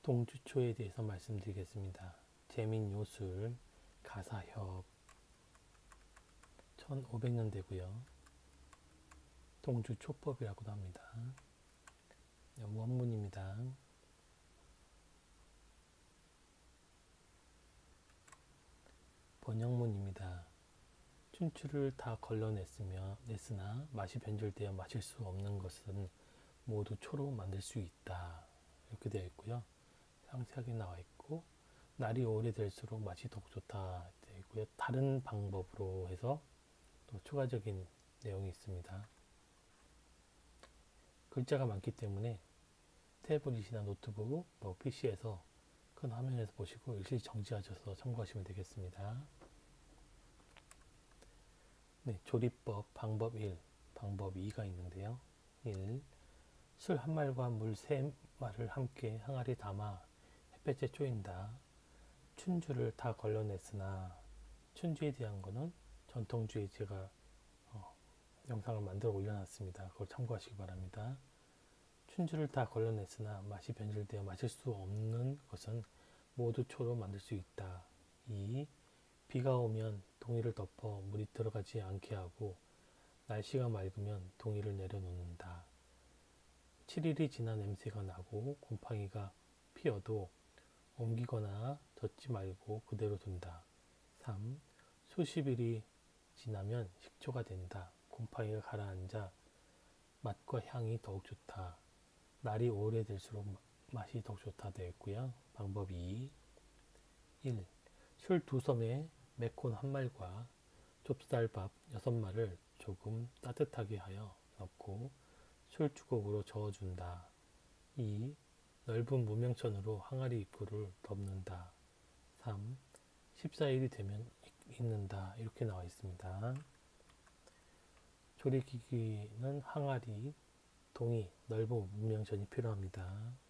동주초에 대해서 말씀드리겠습니다. 재민요술, 가사협, 1500년대고요. 동주초법이라고도 합니다. 원문입니다. 번역문입니다. 춘추를 다 걸러냈으나 맛이 변질되어 마실 수 없는 것은 모두 초로 만들 수 있다. 이렇게 되어 있고요. 상세하게 나와 있고, 날이 오래될수록 맛이 더욱 좋다 되어 있고요. 다른 방법으로 해서 또 추가적인 내용이 있습니다. 글자가 많기 때문에 태블릿이나 노트북, PC에서 큰 화면에서 보시고 일시 정지하셔서 참고하시면 되겠습니다. 네, 조리법 방법 1, 방법 2가 있는데요. 1. 술 한 말과 물 3말을 함께 항아리에 담아 햇볕에 쪼인다. 춘주를 다 걸러냈으나, 춘주에 대한 거는 전통주에 제가 영상을 만들어 올려놨습니다. 그걸 참고하시기 바랍니다. 춘주를 다 걸러냈으나 맛이 변질되어 마실 수 없는 것은 모두 초로 만들 수 있다. 2. 비가 오면 동이를 덮어 물이 들어가지 않게 하고 날씨가 맑으면 동이를 내려놓는다. 7일이 지나 냄새가 나고 곰팡이가 피어도 옮기거나 젓지 말고 그대로 둔다. 3. 수십 일이 지나면 식초가 된다. 곰팡이가 가라앉아 맛과 향이 더욱 좋다. 날이 오래될수록 맛이 더욱 좋다 되어 있고요. 방법 2. 1. 술 2섬에 매콘 1말과 좁쌀밥 6말을 조금 따뜻하게 하여 넣고 술주걱으로 저어준다. 2. 넓은 무명천으로 항아리 입구를 덮는다. 3. 14일이 되면 익는다. 이렇게 나와 있습니다. 조리기기는 항아리, 동이, 넓은 무명천이 필요합니다.